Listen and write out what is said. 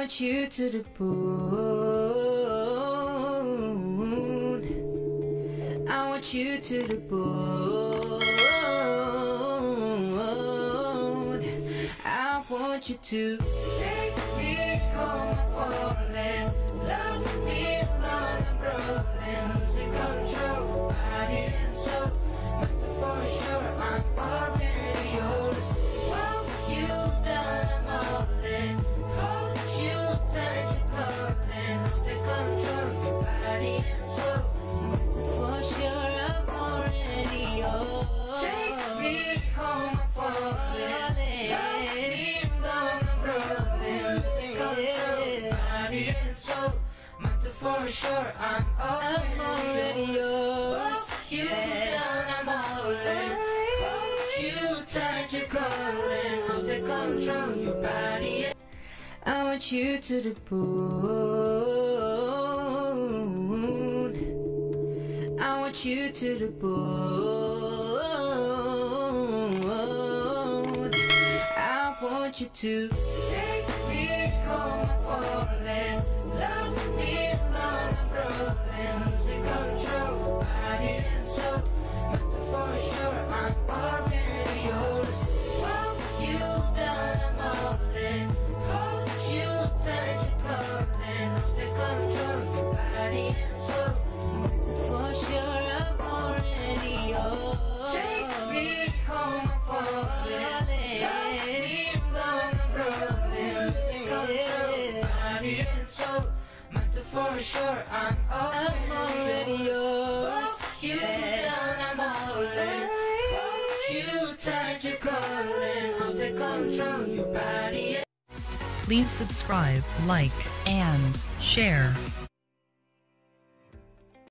want you to the bone. I want you to the bone. I want you to take me home, I'm falling. Love me long, I'm rolling. Losing control, body and soul. But for sure, I'm already yours. Walk you down, I'm all in. Hold you tight, you're calling. I'll take control, your body and soul. But for sure, I'm already yours. Take me home, I'm falling. Love me long, I'm rolling. Losing control, body and soul. But for sure, I'm already yours. You down, I'm all in. Hold you tight, you're calling. I'll take control, your body. I want you to the bone. I want you to the bone. I want you to take me home, I'm falling. Love me long, I'm rolling. Losing control, body and soul. But for sure, I'm already yours. Walk you down, I'm all in. Hold you tight, you're calling. I'll take control, your body and soul. But for sure, I'm already yours. Take me home, I'm falling. Love me long, I'm rolling. Losing control, body and soul. But for sure, I'm already yours. You down, I'm all in. Hold you tight, you're calling. I'll take control, your body. Please subscribe, like, and share.